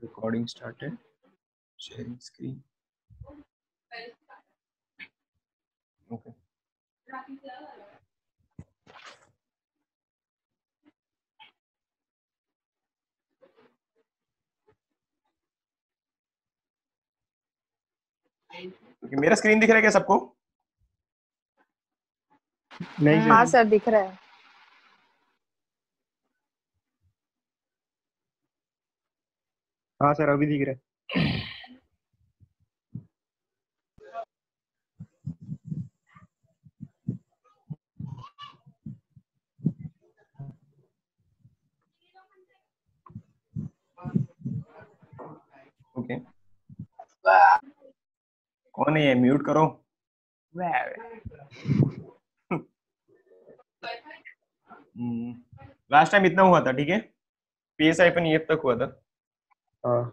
Recording started. Sharing screen. Okay. Okay, मेरा screen दिख रहा है क्या सबको? नहीं सर। हाँ सर दिख रहा है। हाँ सर अभी दिख रहा है। ओके। कौन है ये? म्यूट करो। लास्ट टाइम इतना हुआ था, ठीक है? PS-EF तक हुआ था। हाँ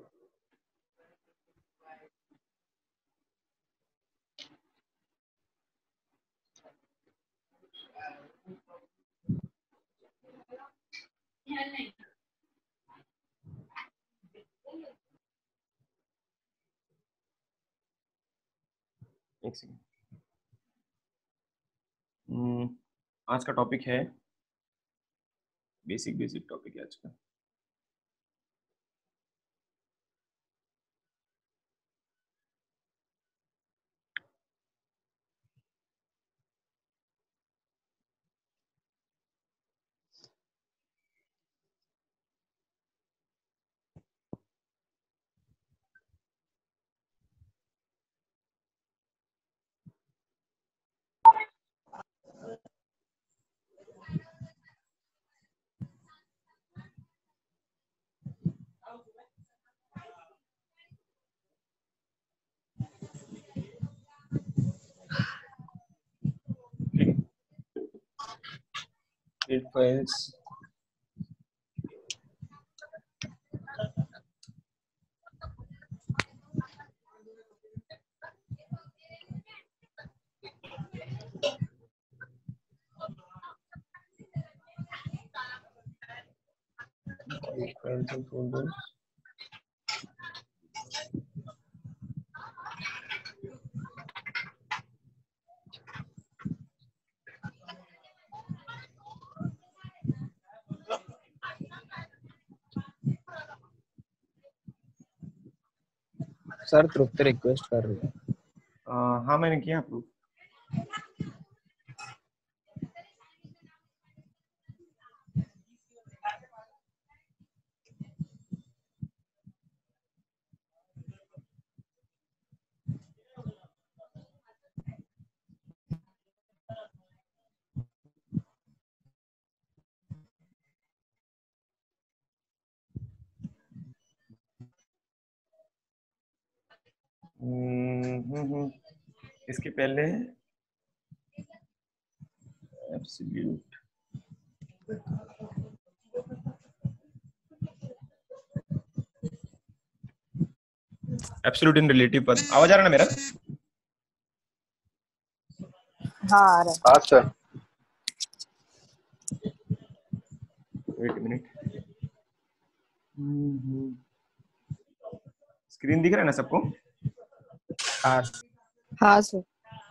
एक सेकंड। आज का टॉपिक है बेसिक टॉपिक है आज का। Create files. Create files and folders. Sir Tripti request कर रही है। हाँ मैंने किया अप्रूव। इसके पहले एब्सोल्यूट इन रिलेटिव पद। आवाज आ रहा है ना मेरा? हाँ आ रहा है। हाँ सर। Wait minute. स्क्रीन दिख रहा है ना सबको? हाँ हाँ सर।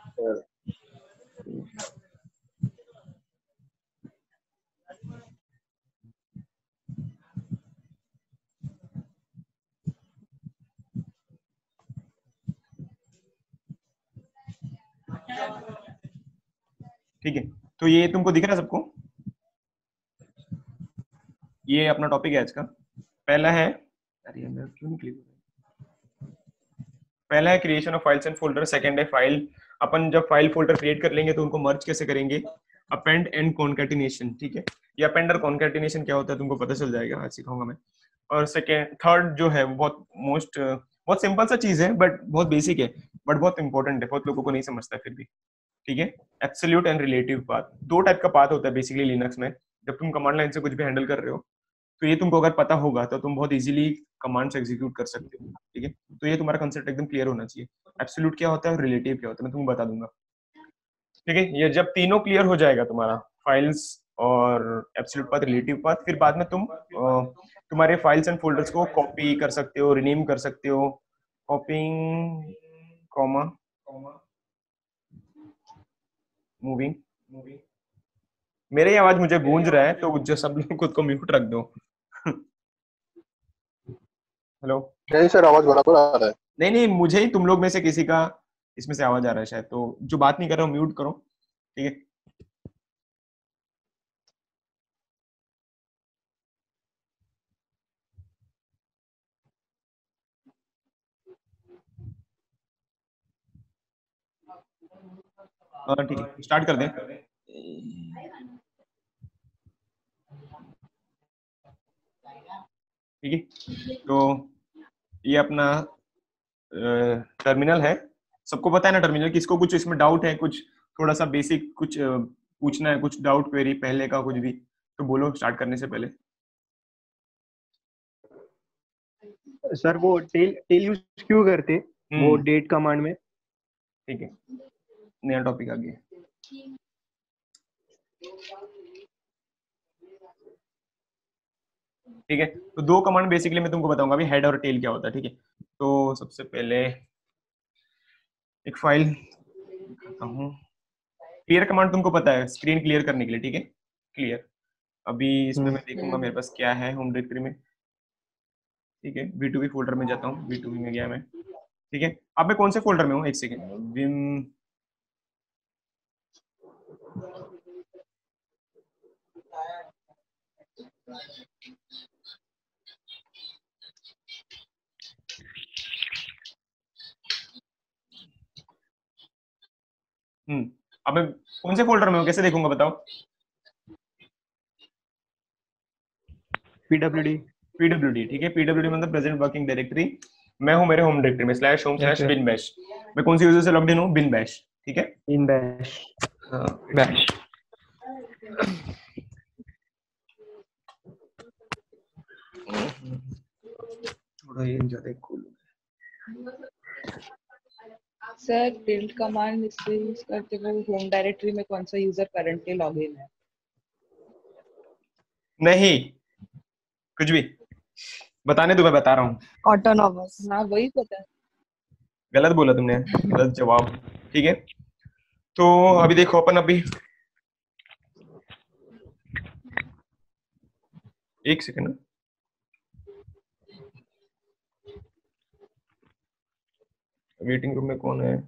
ठीक है, तो ये तुमको दिख रहा है सबको? ये अपना टॉपिक है आज का। पहला है, अरे यार क्यों निकली? पहला है creation of files and folder. Second है फाइल, अपन जब फाइल फोल्डर क्रिएट कर लेंगे तो उनको मर्ज कैसे करेंगे। अपेंड एंड कॉन्कैटिनेशन, ठीक है? ये अपेंड और कॉन्कैटिनेशन क्या होता है तुमको पता चल जाएगा, आज सिखाऊंगा मैं। और सेकंड थर्ड जो है वो बहुत सिंपल सा चीज है, बट बहुत बेसिक है, बट बहुत इंपॉर्टेंट है, बहुत लोगों को नहीं समझता फिर भी, ठीक है? एब्सोल्यूट एंड रिलेटिव पाथ, दो टाइप का पाथ होता है बेसिकली लिनक्स में। जब तुम कमांड लाइन से कुछ भी हैंडल कर रहे हो तो ये तुमको अगर पता होगा तो तुम बहुत इजीली कमांड्स एग्जीक्यूट कर सकते हो, ठीक है? तो ये तुम्हारा कंसेप्ट एकदम क्लियर होना चाहिए। एब्सोल्यूट क्या होता है और रिलेटिव क्या होता है मैं तुमको बता दूंगा, ठीक है? ये जब तीनों क्लियर हो जाएगा तुम्हारा, फाइल्स और एब्सोल्यूट पाथ, रिलेटिव पाथ, फिर बाद में तुम तुम्हारे फाइल्स एंड फोल्डर्स को कॉपी कर सकते हो, रिनेम कर सकते हो, कॉपिंग कॉमा मूविंग। मेरी आवाज मुझे गूंज रहा है, तो जो सब लोग खुद को म्यूट रख दो। हेलो। नहीं सर, आवाज बराबर आ रहा है। नहीं नहीं, मुझे ही तुम लोग में से किसी का इसमें से आवाज आ रहा है शायद, तो जो बात नहीं कर रहा हूँ म्यूट करो, ठीक है। हाँ ठीक है, स्टार्ट कर दें। ठीक है, तो ये अपना टर्मिनल है। सबको पता है ना टर्मिनल? किसको कुछ इसमें डाउट है, कुछ थोड़ा सा बेसिक कुछ पूछना है, कुछ डाउट क्वेरी पहले का कुछ भी, तो बोलो स्टार्ट करने से पहले। सर वो टेल टेल यूज क्यों करते वो डेट कमांड में? ठीक है, नया टॉपिक आ गया। ठीक है, तो दो कमांड बेसिकली मैं तुमको बताऊंगा अभी, हेड और टेल क्या होता है। ठीक है, तो सबसे पहले एक फाइल करता हूँ। क्लियर कमांड तुमको पता है, स्क्रीन क्लियर करने के लिए। ठीक है, क्लियर। अभी इसमें मैं देखूंगा मेरे पास क्या है होम डायरेक्टरी में। ठीक है, V2V फोल्डर में जाता हूँ, V2V में गया मैं। ठीक है, अब मैं कौन से फोल्डर में हूँ, एक सेकेंड। विम अब मैं कौन से फोल्डर में हूँ कैसे देखूंगा बताओ? PWD। PWD, ठीक है। PWD मतलब प्रेजेंट वर्किंग डायरेक्टरी। मैं हूँ मेरे होम डायरेक्टरी में /home/bin bash। मैं कौन सी यूजर से लॉग्ड इन हूँ? bin bash। ठीक है, इन बैश। हाँ बैश। थोड़ा ये ज्यादा cool। सर बिल्ड कमांड इससे यूज करते हुए होम डायरेक्टरी में कौन सा यूजर करंटली लॉगिन है? नहीं, कुछ भी बताने दो, मैं बता रहा हूँ। ऑटोनॉमस, हाँ वही पता है। गलत बोला तुमने, गलत जवाब। ठीक है, तो अभी देखो अपन, अभी एक सेकेंड, वेटिंग रूम में कौन है?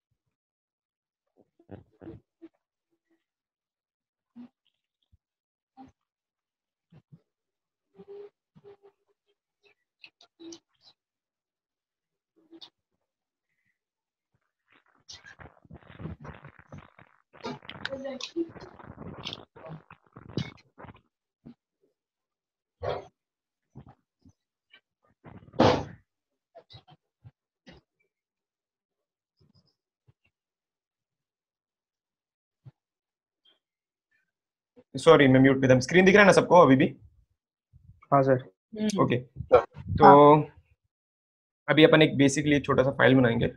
सॉरी, मैं म्यूट पे था। स्क्रीन दिख रहा है ना सबको अभी भी? हाँ सर। ओके, तो अभी अपन एक बेसिकली छोटा सा फाइल बनाएंगे,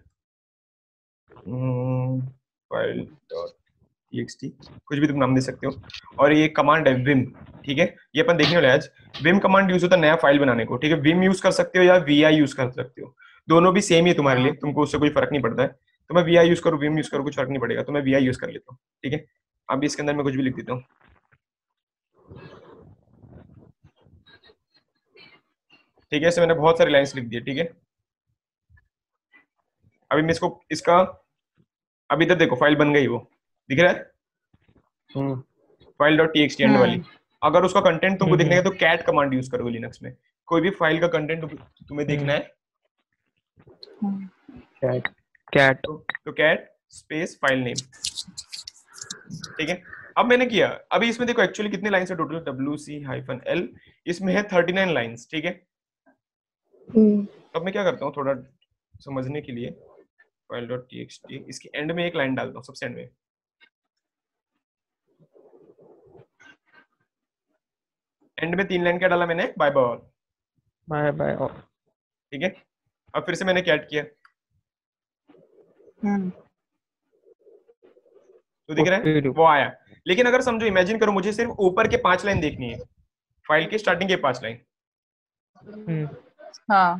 फाइल डॉट txt, कुछ भी तुम नाम दे सकते हो। और ये कमांड है विम। ठीक है, ये अपन देखने वाले आज। विम कमांड यूज होता है नया फाइल बनाने को। ठीक है, विम यूज कर सकते हो या vi यूज कर सकते हो, दोनों भी सेम ही है तुम्हारे लिए, तुमको उससे कोई फर्क नहीं पड़ता है। तो मैं vi यूज करूँ, विम यूज करूँ, कुछ फर्क नहीं पड़ेगा, तो मैं vi यूज कर लेता हूँ। ठीक है, अभी इसके अंदर मैं कुछ भी लिख देता हूँ। ठीक है, इससे मैंने बहुत सारी लाइंस लिख दी। ठीक है, अभी मैं इसको इसका, अभी इधर देखो फाइल बन गई, वो दिख रहा है, फाइल डॉट txt एंड वाली। अगर उसका कंटेंट तुमको देखना है तो कैट कमांड यूज करोगे लिनक्स में। कोई भी फाइल का कंटेंट तुम्हें देखना है कैट तो कैट स्पेस फाइल नेम। ठीक है, अब मैंने किया, अभी इसमें देखो एक्चुअली कितने लाइंस है टोटल, wc-l, इसमें है 39 लाइंस। ठीक है, अब मैं क्या करता हूँ थोड़ा समझने के लिए, फाइल डॉट txt, इसके एंड में एक लाइन डालता हूँ, सबसे एंड में। एंड में 3 लाइन क्या डाला मैंने? Bye bye all. Bye bye. ठीक है, अब फिर से मैंने कैट किया, तो दिख रहा है वो आया। लेकिन अगर समझो, इमेजिन करो मुझे सिर्फ ऊपर के 5 लाइन देखनी है, फाइल के स्टार्टिंग के 5 लाइन, हाँ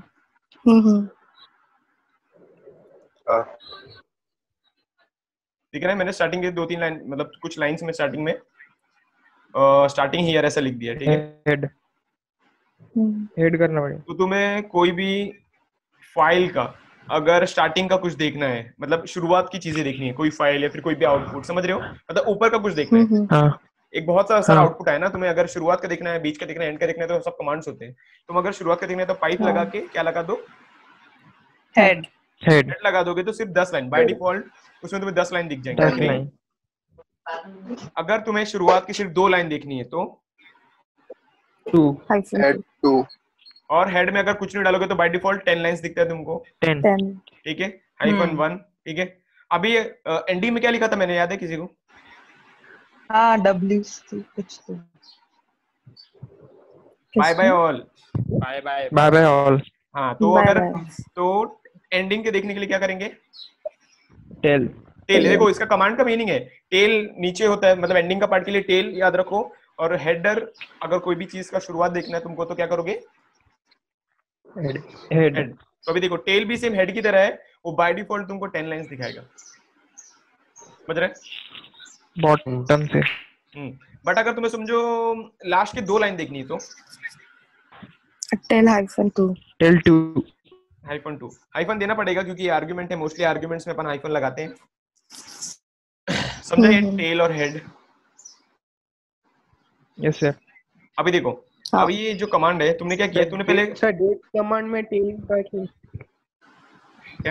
ठीक है ना, मैंने स्टार्टिंग के 2-3 लाइन मतलब कुछ लाइंस में स्टार्टिंग में स्टार्टिंग हियर ऐसा लिख दिया, ठीक है। हेड हेड करना पड़ेगा। तो तुम्हें कोई भी फाइल का अगर स्टार्टिंग का कुछ देखना है, मतलब शुरुआत की चीजें देखनी है, कोई फाइल या फिर कोई भी आउटपुट, समझ रहे हो, मतलब ऊपर का कुछ देखना है। हाँ एक बहुत सारा हाँ आउटपुट है ना, तुम्हें अगर शुरुआत का देखना है, बीच का देखना है, एंड का देखना है, तो सब कमांड्स होते हैं। तुम अगर शुरुआत का देखना है तो पाइप लगा के क्या लगा दो, हेड हेड हेड लगा दोगे तो सिर्फ 10 लाइन बाय डिफॉल्ट उसमें तुम्हें 10 लाइन दिख जाएंगे, 10 दिख रही है? लाइन अगर तुम्हें शुरुआत की सिर्फ 2 लाइन देखनी है तो, 2 हेड 2 और हेड में अगर कुछ नहीं डालोगे तो बाय डिफॉल्ट 10 लाइंस दिखता है तुमको, 10 ठीक है, -1, ठीक है। अभी एंडिंग में क्या लिखा था मैंने, याद है किसी को? हाँ WC कुछ तो bye bye all, bye bye bye bye all हाँ, तो अगर तो एंडिंग के देखने के लिए क्या करेंगे, टेल टेल। देखो इसका कमांड का मीनिंग है, टेल नीचे होता है, मतलब एंडिंग का पार्ट के लिए टेल याद रखो, और हेडर अगर कोई भी चीज का शुरुआत देखना है तुमको तो क्या करोगे, हेड हेड। तो अभी देखो टेल भी सेम हेड की तरह है, वो बाय डिफॉल्ट तुमको 10 लाइंस दिखाएगा, समझ रहे? बॉटम से बट अगर तुम्हें समझो लास्ट के 2 लाइन देखनी है तो टेल टेल 2 -2 हाइफन देना पड़ेगा, क्योंकि ये आर्गुमेंट है, मोस्टली आर्गुमेंट्स में अपन हाइफन लगाते हैं, समझा? ये टेल और हेड। Yes sir. अभी देखो अभी ये जो कमांड है तुमने क्या किया, तूने पहले सर डेट कमांड में टेल का क्या,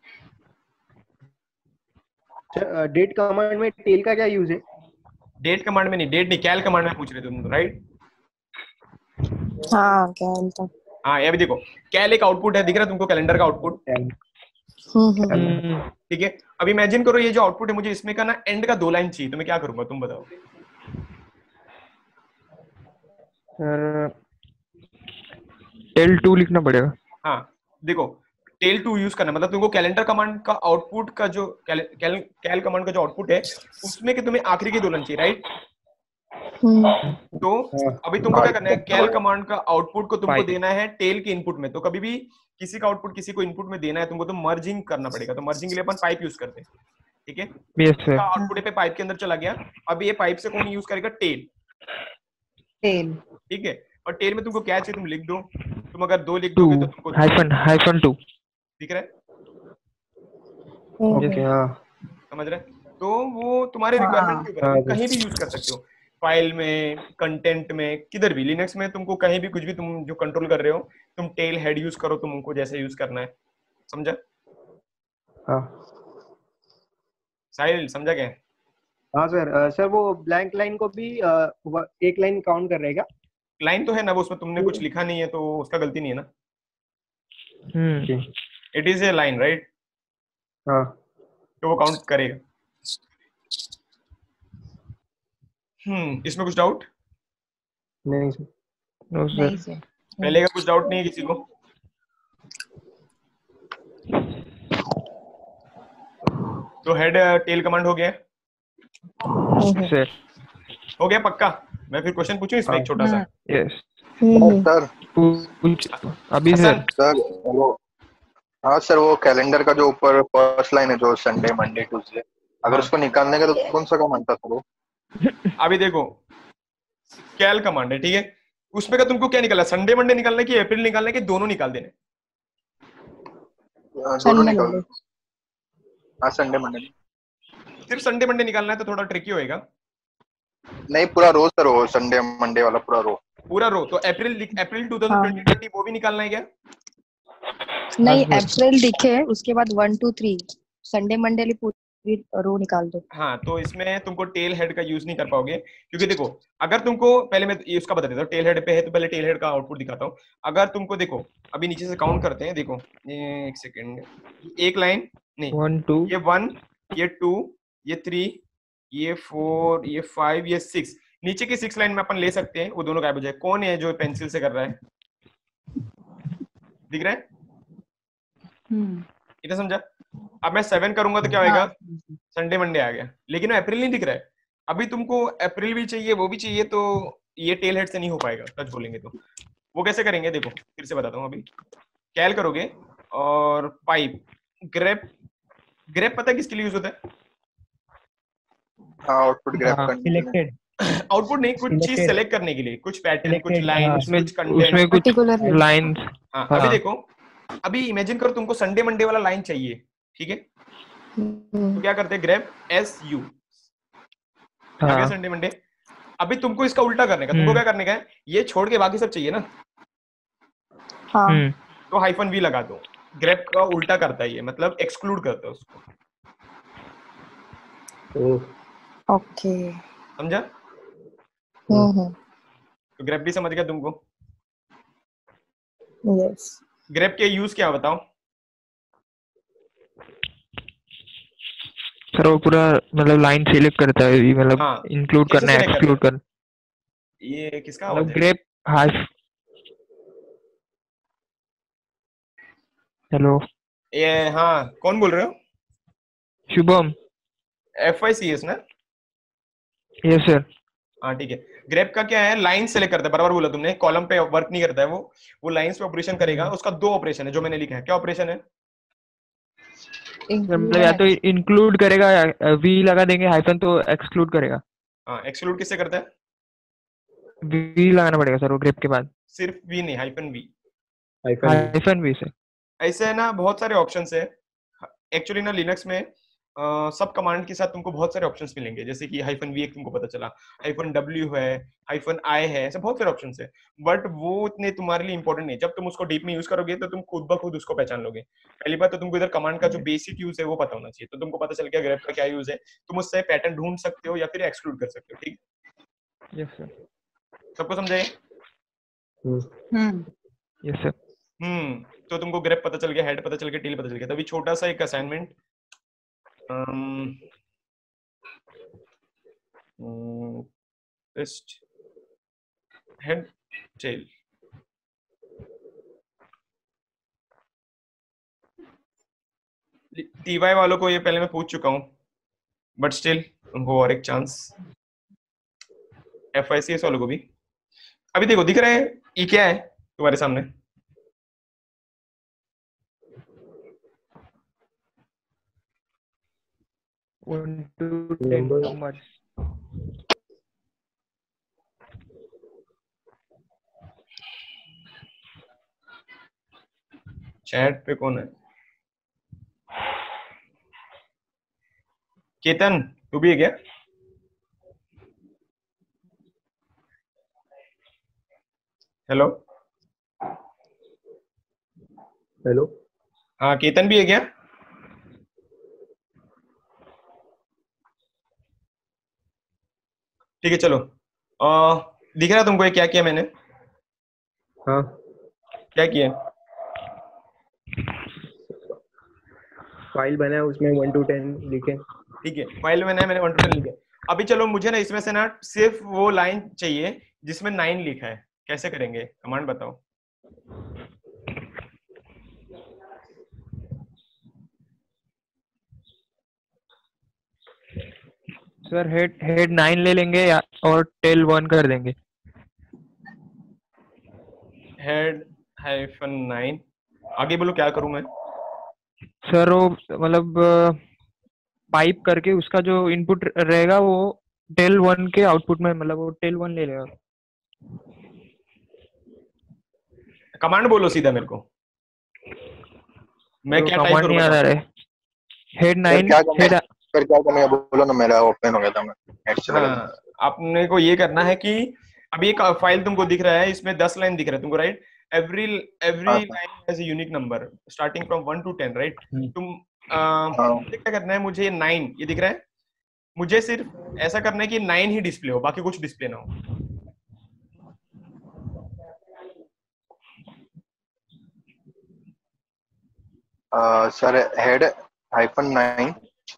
डेट कमांड में टेल का क्या यूज है? डेट कमांड में नहीं, डेट नहीं, कैल कमांड में पूछ रहे थे तुम, राइट? हाँ कैल तो हाँ, ये भी देखो कैल एक आउटपुट है, दिख रहा है तुमको कैलेंडर का आउटपुट, ठीक है। अब इमेजिन करो ये जो आउटपुट है, मुझे इसमें का ना एंड का 2 लाइन चाहिए, तो मैं क्या करूंगा तुम बताओ? सर टेल 2 लिखना पड़ेगा। हाँ देखो टेल 2 यूज करना मतलब तुमको कैलेंडर कमांड का आउटपुट का जो कैल कमांड का जो आउटपुट है उसमें कि तुम्हें आखिरी की 2 लाइन चाहिए, राइट? तो अभी तुमको क्या करना है, कैल कमांड का आउटपुट को तुमको देना है टेल के इनपुट में। तो कभी भी किसी का आउटपुट किसी को इनपुट में देना है तुमको, तो मर्जिंग करना पड़ेगा। तो मर्जिंग के लिए अपन पाइप यूज करते हैं, ठीक है। Yes sir. आउटपुट पे पाइप के अंदर चला गया, अब ये पाइप से कौन यूज करेगा, टेल, ठीक है। और टेल में तुमको क्या चाहिए तुम लिख दो, तुम अगर 2 लिख दोगे तो तुमको हाइफन 2 दिख रहा है, ओके हाँ समझ रहे? तो वो तुम्हारे रिक्वायरमेंट के ऊपर है, तुम कहीं भी यूज कर सकते हो, फाइल में, कंटेंट में, किधर भी। लिनक्स में तुमको कहीं भी कुछ भी तुम जो कंट्रोल कर रहे हो, तुम टेल हेड यूज करो, तुमको जैसे यूज करना है, समझा? हाँ साहिल समझा क्या? हाँ सर। सर वो ब्लैंक लाइन को भी एक लाइन काउंट कर रहेगा? लाइन तो है ना, वो उसमें तुमने कुछ लिखा नहीं है तो उसका गलती नहीं है ना, it is a line, right? हाँ तो वो काउंट करेगा। इसमें कुछ डाउट नहीं सर। No sir. पहले का कुछ डाउट नहीं है किसी को? तो हेड टेल कमांड हो गया सर। हो गया पक्का? मैं फिर क्वेश्चन पूछूं इसमें एक छोटा सा? यस सर पूछ अभी सर। सर वो हाँ सर, वो कैलेंडर का जो ऊपर फर्स्ट लाइन है जो संडे मंडे ट्यूसडे, अगर उसको निकालने का तो कौन सा कमांड था सर वो? अभी देखो कैल कमांड है, ठीक है, उसमें का तुमको क्या निकालना, संडे मंडे निकालना कि अप्रैल निकालना कि दोनों निकाल देने? दोनों निकाल। हाँ संडे मंडे। सिर्फ संडे मंडे निकालना है तो थोड़ा ट्रिकी होएगा। नहीं पूरा रो सर, वो संडे मंडे वाला पूरा रो। पूरा रो तो अप्रैल 2020 वो भी निकालना है क्या? नहीं अप्रैल दिखे उसके बाद 1 2 3 संडे मंडे लिए पूरी रो निकाल दो। हाँ तो इसमें तुमको टेल हेड का यूज नहीं कर पाओगे, क्योंकि देखो अगर तुमको पहले मैं ये उसका बता देता हूँ, टेल हेड पे है तो पहले टेल हेड का आउटपुट दिखाता हूँ। अगर तुमको देखो अभी नीचे से काउंट करते हैं, देखो एक सेकेंड, एक लाइन नहीं, 1 2 ये 1 ये 2 ये 3 ये 4 ये 5 ये 6, नीचे की 6 लाइन में अपन ले सकते हैं, वो दोनों गायब हो जाए। कौन है जो पेंसिल से कर रहा है, दिख रहा है? इतना समझा? अब मैं 7 करूंगा तो क्या होगा, संडे मंडे आ गया, लेकिन अप्रैल नहीं दिख रहा है। अभी तुमको अप्रैल भी चाहिए वो भी चाहिए, तो ये टेल हेड से नहीं हो पाएगा, सच बोलेंगे तो वो कैसे करेंगे देखो, फिर से बताता हूँ। अभी कैल करोगे और पाइप ग्रेप, ग्रेप पता है किसके लिए यूज होता है? हाँ, आउटपुट ग्रैब करने के लिए। सिलेक्टेड आउटपुट नहीं, कुछ चीज Selected. सेलेक्ट करने के लिए, कुछ पैटर्न, कुछ Selected, लाइन, हाँ। कुछ कंटेंट। उसमें कुछ Particular लाइंस। हाँ, अभी देखो, अभी इमेजिन करो तुमको संडे मंडे वाला लाइन चाहिए, ठीक है? तो क्या करते हैं, ग्रैब एस यू, आ गया संडे मंडे। अभी तुमको इसका उल्टा करने का, तुमको क्या करने का है, ये छोड़ के बाकी सब चाहिए ना, हाँ तो हाइफन वी लगा दो। ग्रैब का उल्टा करता है ये, मतलब एक्सक्लूड करता है उसको, ओके समझा? तो ग्रैब भी समझ गया तुमको। यस ग्रैब के यूज क्या बताओ? सर वो पूरा मतलब लाइन सिलेक्ट करता है, मतलब हाँ, इंक्लूड कैसे करना है, select एक्सक्लूड करना, ये किसका मतलब आवाज है? Grep half. हेलो, ये हाँ, कौन बोल रहे हो? शुभम। FICS ना? Yes sir. हाँ ठीक है। ग्रेप का क्या है, लाइन सेलेक्ट करता है, बराबर बोला तुमने, कॉलम पे वर्क नहीं करता है वो लाइंस पे ऑपरेशन करेगा। उसका दो ऑपरेशन है जो मैंने लिखा है। क्या ऑपरेशन है? मतलब या तो इंक्लूड करेगा या वी लगा देंगे हाइफन तो एक्सक्लूड करेगा। हाँ, एक्सक्लूड किससे करता है? वी लगाना पड़ेगा सर वो ग्रेप के बाद, सिर्फ वी नहीं, हाइफन वी। हाइफन वी से। ऐसे है ना, बहुत सारे ऑप्शंस है एक्चुअली ना लिनक्स में। सब कमांड के साथ तुमको बहुत सारे ऑप्शंस मिलेंगे, जैसे कि हाइफन वी एक तुमको पता चला, हाइफन डब्ल्यू है, हाइफन आई है, ऐसे बहुत सारे ऑप्शंस है। बट वो इतने तुम्हारे लिए इंपॉर्टेंट नहीं। जब तुम उसको डीप में यूज करोगे तो तुम खुद ब खुद उसको पहचान लोगे। पहली बात तो तुमको इधर कमांड का जो बेसिक यूज है वो पता होना चाहिए, तो तुमको पता चल गया ग्रेप का क्या यूज है। तुम उससे पैटर्न ढूंढ सकते हो या फिर एक्सक्लूड कर सकते हो। ठीक, यस सर। सबको समझाए? Yes sir. तो तुमको ग्रेप पता चल गया, हेड पता चल गया, टेल पता चल गया। तभी छोटा सा एक assignment, test head tail. TY वालों को ये पहले मैं पूछ चुका हूं, बट स्टिल उनको और एक चांस। FICS वालों को भी। अभी देखो, दिख रहा है ये क्या है तुम्हारे सामने? चैट पे कौन है? केतन, तू भी है क्या? हेलो हेलो, हाँ, केतन भी है क्या? ठीक है, चलो। दिख रहा है तुमको ये क्या किया मैंने? हाँ क्या किया? फाइल बनाया, उसमें 1 to 10 लिखे। ठीक है, फाइल में मैंने 1 to 10 लिखा है। अभी चलो, मुझे ना इसमें से ना सिर्फ वो लाइन चाहिए जिसमें 9 लिखा है। कैसे करेंगे, कमांड बताओ। सर हेड 9 ले लेंगे या और टेल 1 कर देंगे। हेड हाइफन 9, आगे बोलो क्या करूं मैं? सर वो मतलब पाइप करके उसका जो इनपुट रहेगा वो टेल 1 के आउटपुट में, मतलब वो टेल 1 ले लेगा। कमांड बोलो सीधा मेरे को, मैं तो क्या टाइप कमांड करूं नहीं आ बताओ। रहा है। हेड 9 फिर क्या करना है बोलो ना, मेरा ओपन हो गया था, मैं हेड से लगा। हाँ, आपने को ये करना है कि अभी एक फाइल तुमको दिख रहा है, इसमें 10 लाइन दिख रहा है तुमको, right? Every line has a unique number starting from 1 to 10, right? तुम मुझे क्या करना है, मुझे 9 ये दिख रहा है, मुझे सिर्फ ऐसा करना है कि 9 ही डिस्प्ले हो, बाकी कुछ डिस्प्ले ना हो। Sir head hyphen 9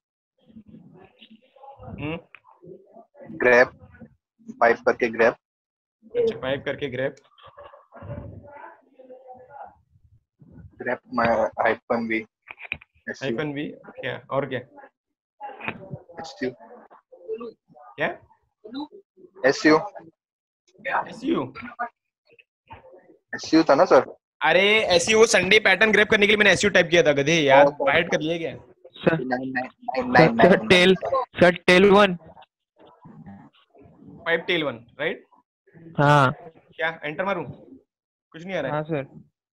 grep pipe करके ग्रैब। अच्छा, पाइप करके ग्रैब माय हाइफन वी क्या और क्या? एसयू क्या? एसयू SU एसयू था ना सर? अरे ऐसी वो संडे पैटर्न ग्रैब करने के लिए मैंने एसयू टाइप किया था गधे यार, बाइट कर लिया क्या? Sir 99999 sir tail 1 5 tail 1 right? हाँ क्या एंटर मारूं? कुछ नहीं आ रहा हाँ सर।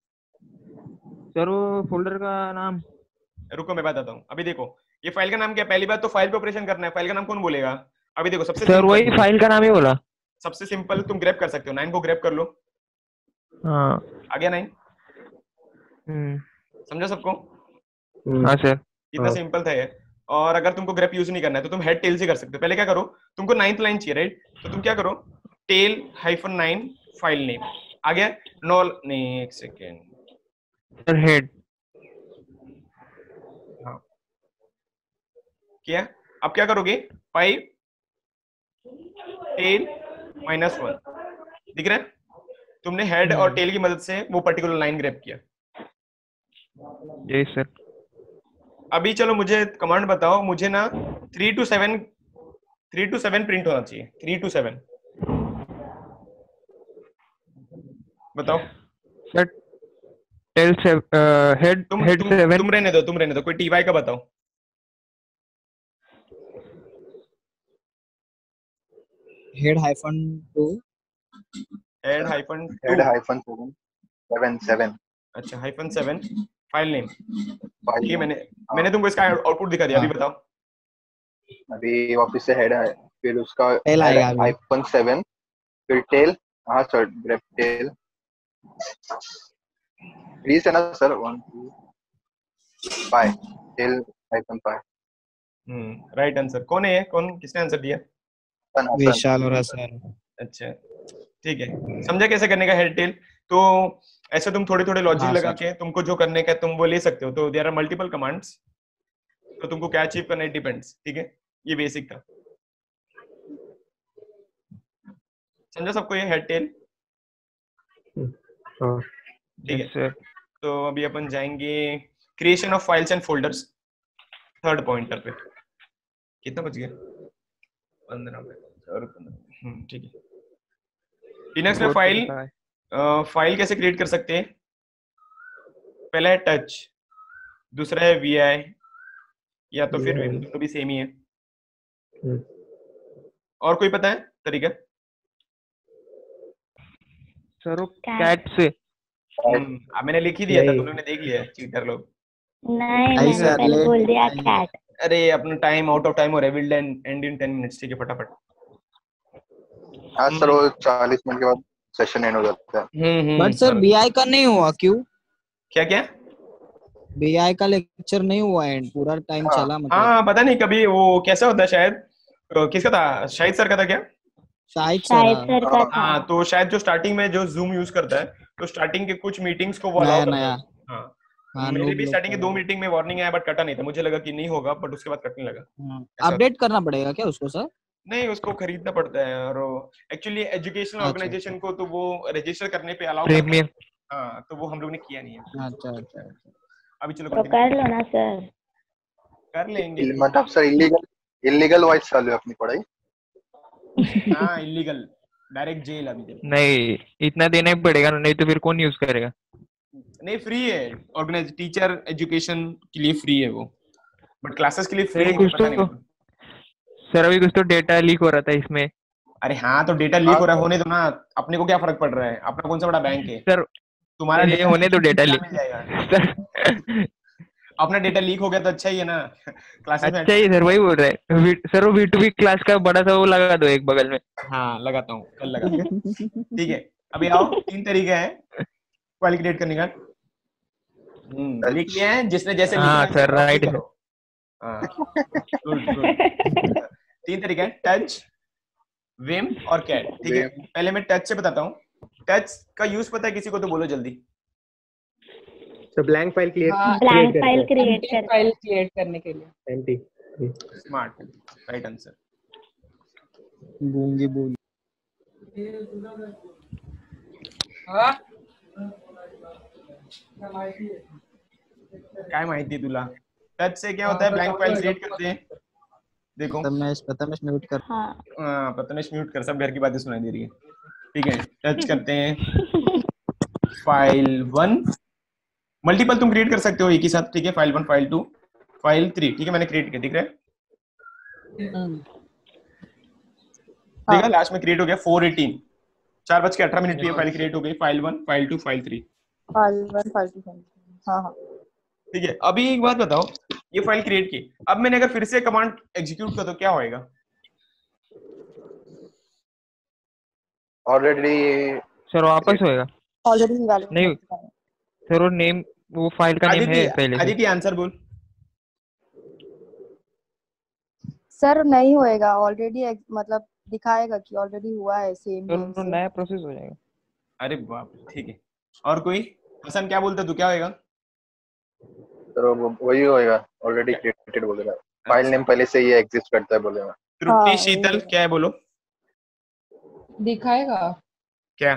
सर वो फोल्डर का नाम है, रुको मैं बताता हूँ। अभी देखो ये फाइल का नाम क्या है? पहली बात तो फाइल पे ऑपरेशन करना है, फाइल का नाम कौन बोलेगा? अभी देखो सबसे सर वही फाइल का नाम ही बोला। सबसे सिंपल तुम ग्रैब कर सकते हो, 9 को ग्रैब कर लो। हाँ आ गया 9? हम्म समझा सबको? हाँ सर। इतना सिंपल था ये। और अगर तुमको ग्रैप यूज नहीं करना है तो तुम हेड टेल से कर सकते हो। पहले क्या करो, तुमको 9th लाइन चाहिए राइट, तो तुम क्या करो, टेल -9 फाइल नेम आ गया। नॉल नहीं, एक सेकेंड सर हेड। हाँ क्या? अब क्या करोगे, 5 टेल -1 दिख रहा है? तुमने हेड और टेल की मदद से वो पर्टिकुलर लाइन ग्रैप किया। जी सर। अभी चलो मुझे कमांड बताओ, मुझे ना 3 to 7 प्रिंट होना चाहिए। 3 to 7 बताओ। सर टेल से हेड हेड 7। तुम रहने दो, कोई टीवाई का बताओ। हेड -2 हेड हेड -2 -7 अच्छा -7 फाइल नेम। फाइल ठीक है, मैंने तुमको इसका आउटपुट दिखा दिया। अभी बताओ। अभी वापस से हेड है, फिर उसका टेल आएगा अभी। -7 फिर टेल। हाँ सर ग्रेप टेल 3 से ना सर 1 2 5 टेल -5। राइट आंसर कौन है? कौन किसने आंसर दिया? विशाल और सर। अच्छा ठीक है, समझा कैसे करने का हेड टेल? तो ऐसे तुम थोड़े थोड़े लॉजिक हाँ, लगा सर। के तुमको जो करने का है तुम वो ले सकते हो। तो देयर आर मल्टीपल कमांड्स, तो तुमको क्या अचीव करना है डिपेंड्स। ठीक है, ये बेसिक था। समझा सबको ये हेड टेल? ठीक है सर। तो अभी अपन जाएंगे creation of files and folders, third pointer पे। कितना बच गया? 15 और 15। ठीक है। लिनक्स में फाइल कैसे क्रिएट कर सकते हैं? पहला है टच, दूसरा है VI, या तो फिर विम, तो भी सेम ही है। और कोई पता है तरीका? सर वो कैट से। अब मैंने लिख ही दिया था, तुम लोगों ने देख लिया, चीटर लोग। नहीं सर, पहले बोल दिया कैट। अरे अपना टाइम आउट ऑफ टाइम हो रहा है, विल एंड इन 10 मिनट्स। ठीक है फटाफट। हाँ सर वो 40 मिनट के बाद सेशन एंड हो जाता है। बट सर बीआई का नहीं हुआ क्यों? क्या क्या? बीआई का लेक्चर नहीं हुआ एंड पूरा टाइम चला मतलब। हाँ पता नहीं कभी वो कैसा होता है, शायद किसका था? शाहिद सर का था क्या? शाहिद सर का था। हाँ तो शायद जो स्टार्टिंग में जो जूम यूज करता है, तो स्टार्टिंग के कुछ मीटिंग्स को वो अलाउ करता है। हाँ मेरे भी स्टार्टिंग के 2 मीटिंग में वार्निंग आया, बट कटा नहीं था। मुझे लगा कि नहीं होगा, बट उसके बाद कटने लगा। अपडेट करना पड़ेगा क्या उसको सर? नहीं, उसको खरीदना पड़ता है। और एक्चुअली एजुकेशनल ऑर्गेनाइजेशन को तो वो रजिस्टर करने पे अलाउ करते हैं। हाँ तो वो हम लोग ने किया नहीं है। अच्छा। अभी चलो तो कर लो ना सर। कर लेंगे। मतलब सर इलीगल वाइज चालू है अपनी पढ़ाई। हाँ इलीगल, डायरेक्ट जेल। अभी नहीं इतना देना ही पड़ेगा, नहीं तो फिर कौन यूज करेगा? नहीं फ्री है, ऑर्गेनाइज टीचर एजुकेशन के लिए फ्री है वो, बट क्लासेस के लिए फ्री है। कुछ तो सर अभी कुछ तो डेटा लीक हो रहा था इसमें। अरे हाँ तो डेटा लीक हो रहा है, होने दो ना, अपने को क्या फर्क पड़ रहा है? अपना कौन सा बड़ा बैंक है सर? तुम्हारा ये होने दो डेटा लीक सर। अपना डेटा लीक हो गया तो अच्छा ही है ना क्लासेस में। अच्छा ही सर, वही बोल रहे हैं सर। वो V2V क्लास का बड़ा सा वो लगा दो एक बगल में। हाँ लगाता हूँ, कल लगाता हूँ। ठीक है अभी आओ, 3 तरीके हैं फाइल क्रिएट करने का। लिख लिया है जिसने जैसे लिखा है सर राइट। गुड 3 तरीके हैं, टच, विम और कैट। ठीक है पहले मैं टच से बताता हूँ। टच का यूज पता है किसी को? तो बोलो जल्दी। तो ब्लैंक फाइल क्रिएट करने के लिए। एम्प्टी। Smart, right answer. गूंगी बोल। काय माहिती तुला? टच से क्या होता है? ब्लैंक फाइल क्रिएट करते हैं। देखो प्रथमेश म्यूट कर। प्रथमेश म्यूट कर, सब घर की बातें सुनाई दे रही है। ठीक है टच करते हैं फाइल 1 मल्टीपल तुम क्रिएट कर सकते हो एक ही साथ, ठीक है, फाइल 1 फाइल 2 फाइल 3, ठीक है, मैंने क्रिएट किया, दिख रहा है, देखा लास्ट में क्रिएट हो गया 4:18 4:18 पे फाइल क्रिएट हो गई, file 1 file 2 file 3, file 1 file 2 file 3। हाँ हाँ ठीक है। अभी एक बात बताओ, ये फाइल क्रिएट की, अब मैंने अगर फिर से कमांड एग्जीक्यूट कर तो क्या होएगा? ऑलरेडी सर वापस होएगा ऑलरेडी वैलिड नहीं सर, वो नेम, वो फाइल का नेम है पहले से। आदित्य आंसर बोल। सर नहीं होएगा, ऑलरेडी मतलब दिखाएगा कि ऑलरेडी हुआ है सेम तो नेम से। नया प्रोसेस हो जाएगा। अरे बाप रे, ठीक है। और कोई? हसन क्या बोलता तू, क्या होएगा? तो वही होएगा, ऑलरेडी क्रिएटेड बोलेगा, फाइल नेम पहले से ही एग्जिस्ट करता है बोलेगा। तृप्ति शीतल क्या है बोलो? दिखाएगा क्या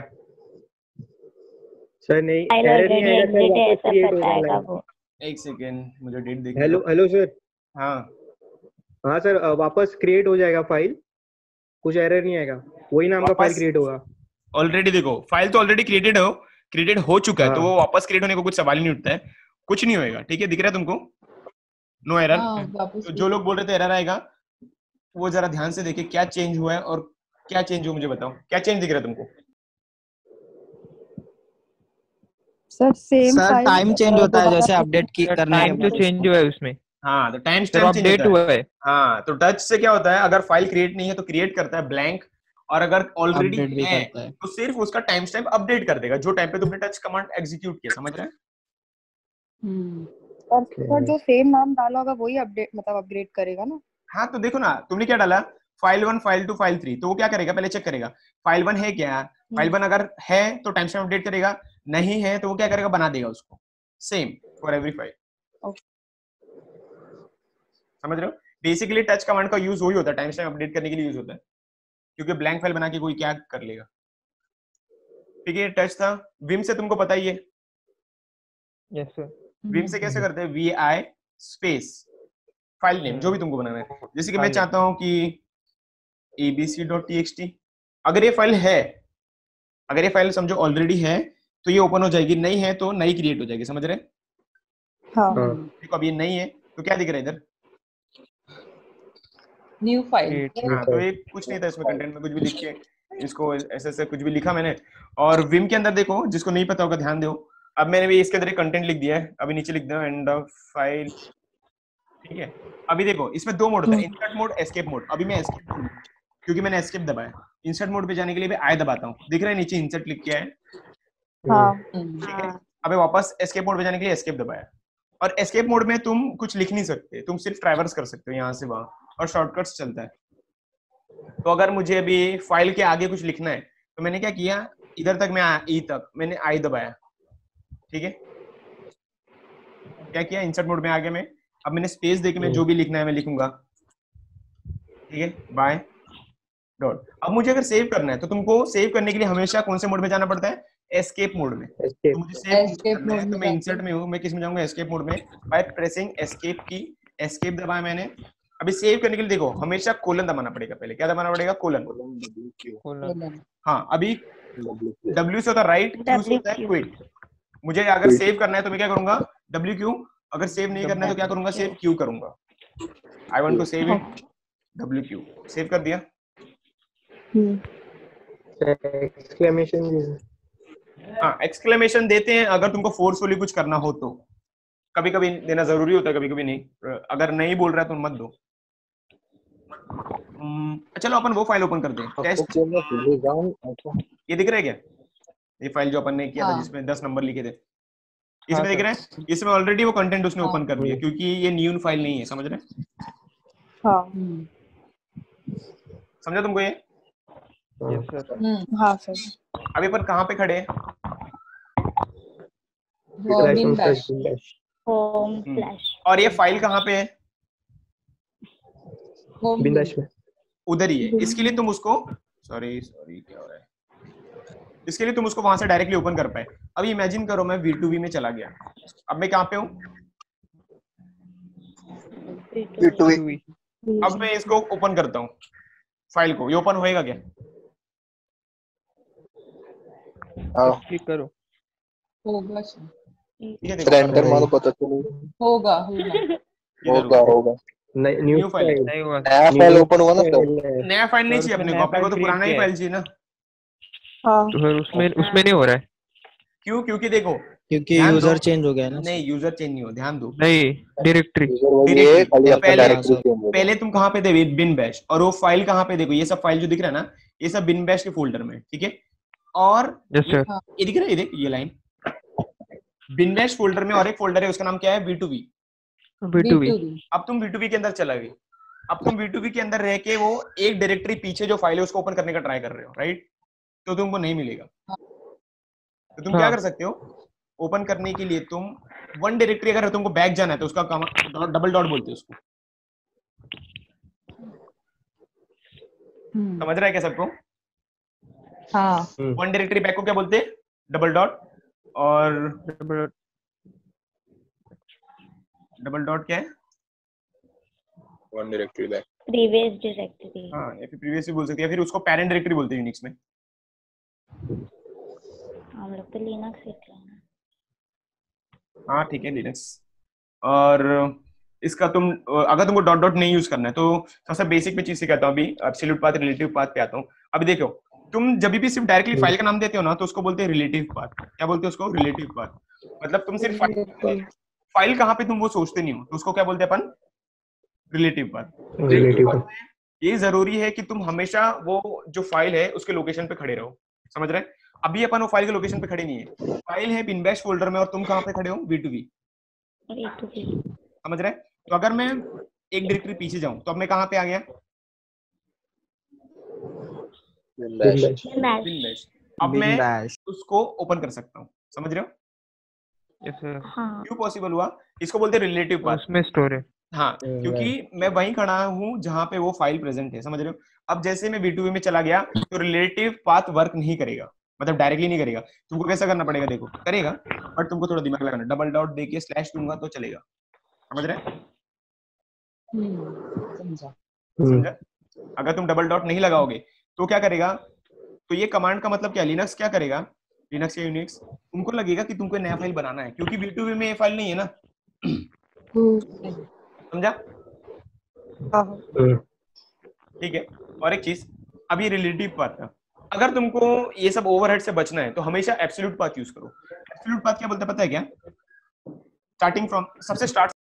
सर नहीं, एरर नहीं आएगा सर, वापस क्रिएट हो जाएगा वो। एक सेकंड मुझे डेट देख। Hello sir. हाँ हाँ सर, वापस क्रिएट हो जाएगा फाइल, कुछ एरर नहीं आएगा, वही नाम का फाइल क्रिएट होगा। ऑलरेडी देखो फाइल तो ऑलरेडी क्रिएटेड हो चुका है, तो वो वापस क्रिएट होने को कुछ सवाल ही नहीं उठता है, कुछ नहीं होएगा, ठीक है, दिख रहा है तुमको? No error. तो जो लोग बोल रहे थे एरर आएगा, वो जरा ध्यान से देखिए क्या चेंज हुआ है, और क्या चेंज हुआ मुझे बताओ, क्या चेंज दिख रहा है तुमको? Sir same sir time change होता है जैसे अपडेट की करने के टाइम तो बाद। चेंज हुआ है उसमें। हाँ, तो टाइम सर अपडेट हुआ है। हाँ, तो टच से क्या होता है, अगर फाइल क्रिएट नहीं है तो क्रिएट करता है ब्लैंक, और अगर ऑलरेडी अपडेट भी है करता है। तो सिर्फ उसका टाइम स्टैम्प अपडेट कर देगा जो टाइम पे तुमने टच कमांड एग्जीक्यूट किया, समझ रहे हैं? और सर जो सेम नाम डाला होगा वही अपडेट मतलब अपग्रेड करेगा ना? हाँ, तो देखो ना, तुमने क्या डाला, फाइल 1 फाइल 2 फाइल 3, तो वो क्या करेगा, पहले चेक करेगा फाइल 1 है क्या, फाइल 1 अगर है तो टाइम स्टैम्प अपडेट करेगा, नहीं है तो वो क्या करेगा, बना देगा उसको, सेम फॉर एवरी फाइल। समझ रहे हो? बेसिकली टच कमांड का यूज वही होता है, टाइम स्टैम्प अपडेट करने के लिए यूज होता है, क्योंकि ब्लैंक फाइल बना के कोई क्या कर लेगा, ठीक है। टच था। विम से तुमको पता ही है, यस सर। विम से कैसे करते हैं, VI स्पेस फाइल नेम जो भी तुमको बनाना है, जैसे कि मैं चाहता हूं कि abc.txt, अगर ये फाइल है, अगर ये फाइल समझो ऑलरेडी है तो ये ओपन हो जाएगी, नहीं है तो नई क्रिएट हो जाएगी, समझ रहे हैं? हाँ देखो अब ये नहीं है तो क्या दिख रहा है इधर, न्यू फाइल। हाँ, तो ये कुछ नहीं था इसमें, कंटेंट में कुछ भी लिख के इसको ऐसे कुछ भी लिखा मैंने। और विम के अंदर देखो, जिसको नहीं पता होगा ध्यान दो, अब मैंने भी इसके अंदर एक कंटेंट लिख दिया है, अभी नीचे लिख दो एंड ऑफ फाइल, ठीक है। अभी देखो इसमें दो मोड होता है, इंसर्ट मोड, एस्केप मोड। अभी मैं एस्केप मोड, क्योंकि मैंने एस्केप दबाया, इंसर्ट मोड पे जाने के लिए मैं आई दबाता हूँ, दिख रहा है नीचे इंसर्ट क्लिक किया है, ठीक है। अबे वापस एस्केप मोड पे जाने के लिए एस्केप दबाया, और एस्केप मोड में तुम कुछ लिख नहीं सकते, तुम सिर्फ ट्रैवर्स कर सकते हो यहाँ से वहां, और शॉर्टकट्स चलता है। तो अगर मुझे अभी फाइल के आगे कुछ लिखना है तो मैंने क्या किया, इधर तक मैं ई तक मैंने आई दबाया, ठीक है। क्या किया, इंसर्ट मोड में आ गया मैं, अब मैंने स्पेस देके मैं जो भी लिखना है मैं लिखूंगा, ठीक है, बाय डॉट। अब मुझे अगर सेव करना है तो तुमको सेव करने के लिए हमेशा कौन से मोड में जाना पड़ता है, एस्केप मोड में। तो मुझे सेव करना है तो मैं इंसर्ट में हूँ, मैं किस में जाऊंगा, एस्केप मोड में, by pressing escape key, escape दबाया मैंने। अभी सेव करने के लिए देखो हमेशा कोलन दबाना पड़ेगा, पहले क्या दबाना पड़ेगा, कोलन। हाँ, अभी W से होता है राइट, Q से होता है क्विट। मुझे अगर सेव करना है तो मैं क्या करूंगा, WQ, अगर सेव नहीं करना है तो क्या करूंगा, सेव Q करूंगा। I want to save it, WQ, save कर दिया। एक्सक्लेमेशन, हाँ, एक्सक्लेमेशन देते हैं अगर तुमको फोर्सफुली कुछ करना हो तो, कभी कभी देना जरूरी होता है, कभी कभी नहीं, अगर नहीं बोल रहा है तो मत दो। चलो अपन वो फाइल ओपन करते हैं, टेस्ट। ये दिख रहा है क्या, ये फाइल जो अपन ने किया था जिसमें 10 नंबर लिखे थे, इसमें दिख रहा है, इसमें ऑलरेडी वो कंटेंट उसने ओपन कर दिया, क्योंकि ये न्यू फाइल नहीं है, समझ रहे हैं? समझा तुमको ये? Yes sir. हाँ सर। अभी अपन कहाँ पे खड़े हैं, होम फ्लैश, और ये फाइल कहाँ पे है, बिंदास में, उधर ही है। इसके लिए तुम उसको, सॉरी क्या हो रहा है, इसके लिए तुम उसको वहां से डायरेक्टली ओपन कर पाए। अब इमेजिन करो मैं V2V में चला गया, अब मैं कहाँ पे हूँ, V2V। अब मैं इसको ओपन करता हूँ फाइल को, ये ओपन होएगा क्या? क्लिक करो। होगा सर, ठीक है देखो रेंडर मारो पता चलो होगा होगा न्यू न्यू फाइल फाइल नहीं हुआ नया फाइल ओपन हुआ ना सर नया फाइल नहीं सर, चाहिए उसमें अपने को, नया अपने को तो file पुराना ही create फाइल चाहिए ना। हाँ तो फिर उसमें नहीं हो रहा है। क्यों? क्योंकि देखो क्योंकि ध्यान यूजर दो, चेंज हो गया है ना। नहीं यूजर चेंज नहीं हो, ध्यान दो। नहीं डायरेक्टरी ये खाली अपना पहले- डायरेक्टरी चेंज हो पहले तुम कहाँ पे थे? Bin bash. और वो फाइल कहाँ पे? देखो ये सब फाइल जो दिख रहा है ना, ये सब बिन बैश के फोल्डर में, ठीक है। और यस सर। ये दिख रहा है, ये देख ये लाइन बिन बैश फोल्डर में, और एक फोल्डर है उसका नाम क्या है? V2V। V2V। अब तुम V2V के अंदर चला गए, अब तुम V2V के अंदर रह के वो एक डायरेक्टरी पीछे जो फाइल है उसको ओपन करने का ट्राई कर रहे हो, राइट? तो तुमको नहीं मिलेगा। तो तुम क्या हाँ। कर सकते हो? ओपन करने के लिए तुम वन डायरेक्टरी, अगर तुमको बैक जाना है तो उसका डबल डॉट बोलते हैं उसको। समझ रहा है क्या सबको? हाँ वन डायरेक्टरी बैक को क्या बोलते हैं? Double dot. और डबल डॉट क्या है? One directory back previous directory. हाँ, या फिर प्रीवियस भी बोल सकते हैं, या फिर उसको पेरेंट डायरेक्टरी बोलते हैं यूनिक्स में। हम लोग तो लिनक्स सीख रहे हैं। हाँ ठीक है, लिनक्स। और इसका तुम अगर तुमको डॉट डॉट नहीं यूज करना है तो सबसे बेसिक में चीज सिखाता हूँ अभी, एब्सोल्यूट पाथ रिलेटिव पाथ पे आता हूँ। अभी देखो, तुम जब भी सिर्फ डायरेक्टली फाइल का नाम देते हो ना तो उसको बोलते हैं रिलेटिव पाथ। क्या बोलते हैं उसको? Relative path. मतलब तुम सिर्फ फाइल कहाँ पे तुम वो सोचते नहीं हो तो उसको क्या बोलते हैं अपन? Relative path. रिलेटिव। ये जरूरी है कि तुम हमेशा वो जो फाइल है उसके लोकेशन पे खड़े रहो, समझ रहे? अभी अपन वो फाइल के लोकेशन पे खड़े नहीं है, फाइल है बिन बैश फोल्डर में और तुम कहाँ पे खड़े हो? V2V। समझ रहे? तो अगर मैं एक डायरेक्टरी पीछे जाऊं तो अब मैं कहाँ पे आ गया? Bin bash. अब मैं उसको ओपन कर सकता हूँ, समझ रहे हो? Yes sir. क्यों पॉसिबल हुआ? इसको बोलते हैं रिलेटिव पाथ। उसमें स्टोर है। हाँ, क्योंकि मैं वहीं खड़ा हूँ जहां पे वो फाइल प्रेजेंट है, समझ रहे हो? अब जैसे मैं V2V में चला गया तो रिलेटिव पाथ वर्क नहीं करेगा, मतलब डायरेक्टली नहीं करेगा। तुमको कैसा करना पड़ेगा? देखो करेगा, बट तुमको थोड़ा दिमाग लगाना। डबल डॉट देके स्लैश दूंगा तो चलेगा, समझ रहे? समझा? अगर तुम डबल डॉट नहीं लगाओगे तो क्या करेगा? तो ये कमांड का मतलब क्या? लिनक्स क्या करेगा? लिनक्स या यूनिक्स उनको लगेगा कि तुमको नया फाइल बनाना है, क्योंकि V2V में ये फाइल नहीं है ना। समझा? ठीक है। और एक चीज, अब ये रिलेटिव पाथ था, अगर तुमको ये सब ओवरहेड से बचना है तो हमेशा एब्सोल्यूट पाथ यूज करो। एब्सोल्यूट पाथ क्या बोलता है पता है क्या? स्टार्टिंग फ्रॉम, सबसे स्टार्ट